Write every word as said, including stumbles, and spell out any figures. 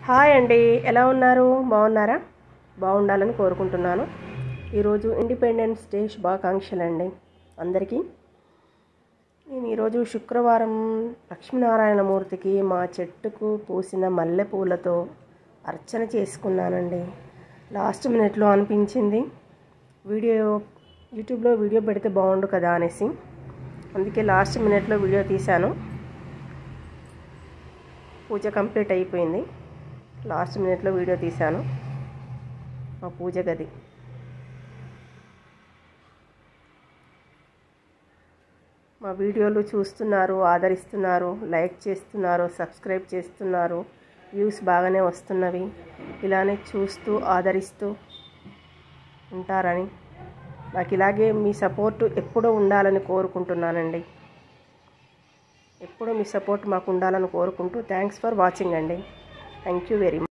Hi అండి, ఎలా ఉన్నారు? బాగున్నారా? బాగుండాలని కోరుకుంటున్నాను. ఈరోజు ఇండిపెండెన్స్ డే శుభాకాంక్షలు అండి అందరికీ. నేను ఈరోజు శుక్రవారం లక్ష్మీనారాయణమూర్తికి మా చెట్టుకు పూసిన మల్లెపూలతో అర్చన చేసుకున్నానండి. లాస్ట్ మినిట్లో అనిపించింది వీడియో యూట్యూబ్లో వీడియో పెడితే బాగుండు కదా అనేసి, అందుకే లాస్ట్ మినిట్లో వీడియో తీశాను. పూజ కంప్లీట్ అయిపోయింది. లాస్ట్ మినిట్లో వీడియో తీశాను. మా పూజ గది మా వీడియోలు చూస్తున్నారు, ఆదరిస్తున్నారు, లైక్ చేస్తున్నారు, సబ్స్క్రైబ్ చేస్తున్నారు. వ్యూస్ బాగానే వస్తున్నవి. ఇలానే చూస్తూ ఆదరిస్తూ ఉంటారని, నాకు ఇలాగే మీ సపోర్టు ఎప్పుడూ ఉండాలని కోరుకుంటున్నానండి. ఎప్పుడూ మీ సపోర్ట్ మాకు ఉండాలని కోరుకుంటూ థ్యాంక్స్ ఫర్ వాచింగ్ అండి. Thank you very much.